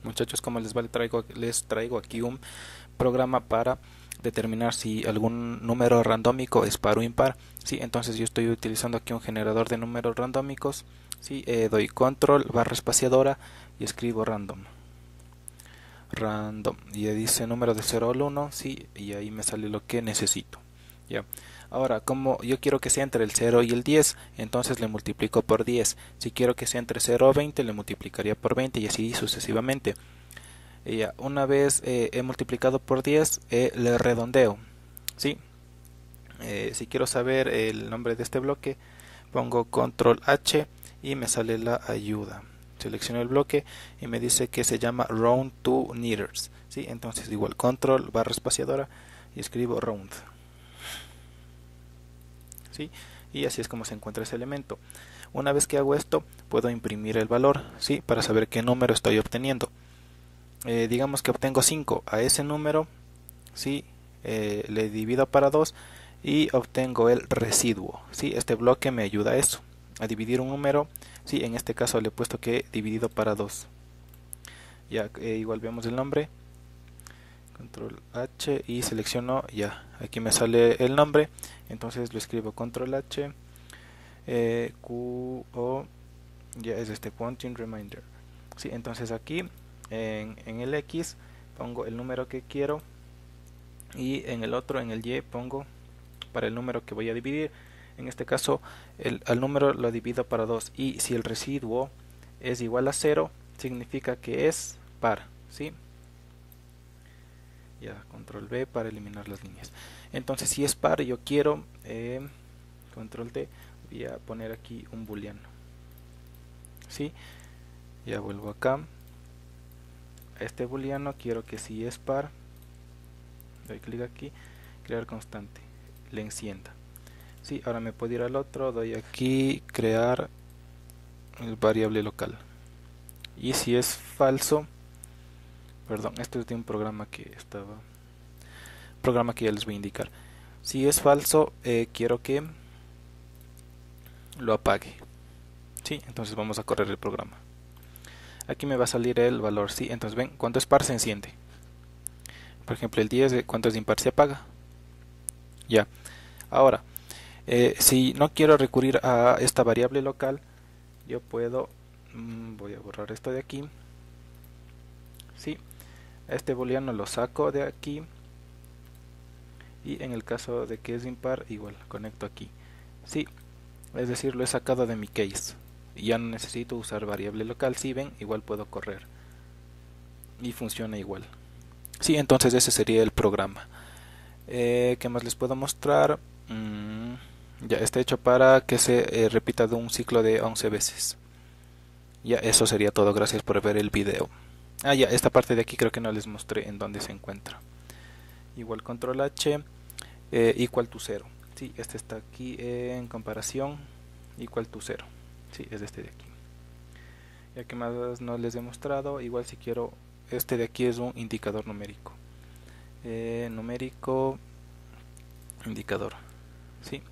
Muchachos, como les va, les traigo aquí un programa para determinar si algún número randómico es par o impar. Sí, entonces yo estoy utilizando aquí un generador de números randómicos. Sí, doy control barra espaciadora y escribo random, y dice número de 0 al 1, sí, y ahí me sale lo que necesito. Ya. Ahora, como yo quiero que sea entre el 0 y el 10, entonces le multiplico por 10. Si quiero que sea entre 0 y 20, le multiplicaría por 20 y así sucesivamente. Y ya, una vez he multiplicado por 10, le redondeo. ¿Sí? Si quiero saber el nombre de este bloque, pongo control H y me sale la ayuda. Selecciono el bloque y me dice que se llama round to nearest. ¿Sí? Entonces igual control barra espaciadora y escribo round. ¿Sí? Y así es como se encuentra ese elemento. Una vez que hago esto, puedo imprimir el valor, ¿sí? Para saber qué número estoy obteniendo. Digamos que obtengo 5. A ese número, ¿sí? Le divido para 2 y obtengo el residuo. ¿Sí? Este bloque me ayuda a eso, a dividir un número. ¿Sí? En este caso le he puesto que dividido para 2. Ya, igual vemos el nombre. Control H y selecciono, ya, aquí me sale el nombre. Entonces lo escribo control H, Q, O, ya es este Quantum Reminder. ¿Sí? Entonces aquí en el X pongo el número que quiero y en el otro, en el Y, pongo para el número que voy a dividir. En este caso al número lo divido para 2 y si el residuo es igual a 0 significa que es par. ¿Sí? Ya, control B para eliminar las líneas. Entonces si es par, yo quiero control D, voy a poner aquí un booleano. ¿Sí? Ya vuelvo acá. A este booleano quiero que si es par, doy clic aquí, crear constante, le encienda. Sí, ahora me puedo ir al otro, doy aquí, crear el variable local. Y si es falso, perdón, esto es de un programa que ya les voy a indicar. Si es falso, quiero que lo apague. Sí, entonces vamos a correr el programa. Aquí me va a salir el valor, sí, entonces ven, cuando es par se enciende. Por ejemplo, el 10, cuando es impar se apaga. Ya, ahora, si no quiero recurrir a esta variable local, yo puedo, voy a borrar esto de aquí. Sí, este booleano lo saco de aquí. Y en el caso de que es impar, igual, conecto aquí. Sí, es decir, lo he sacado de mi case. Y ya no necesito usar variable local. Si ven, igual puedo correr. Y funciona igual. Sí, entonces ese sería el programa. ¿Qué más les puedo mostrar? Ya está hecho para que se repita de un ciclo de 11 veces. Ya, eso sería todo. Gracias por ver el video. Ah, ya, esta parte de aquí creo que no les mostré en dónde se encuentra. Igual control H, equal to 0. Sí, este está aquí en comparación, equal to 0. Sí, es este de aquí. Ya que más no les he mostrado, igual si quiero, este de aquí es un indicador numérico. Numérico, indicador. Sí.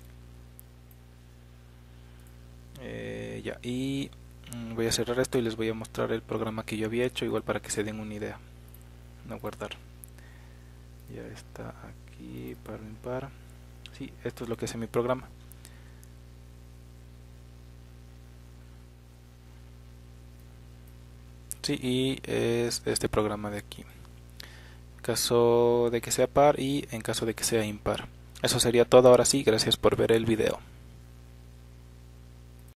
Ya, y voy a cerrar esto y les voy a mostrar el programa que yo había hecho, igual para que se den una idea. No guardar. Ya está aquí, par o impar. Sí, esto es lo que hace mi programa. Sí, y es este programa de aquí. En caso de que sea par y en caso de que sea impar. Eso sería todo ahora sí, gracias por ver el video.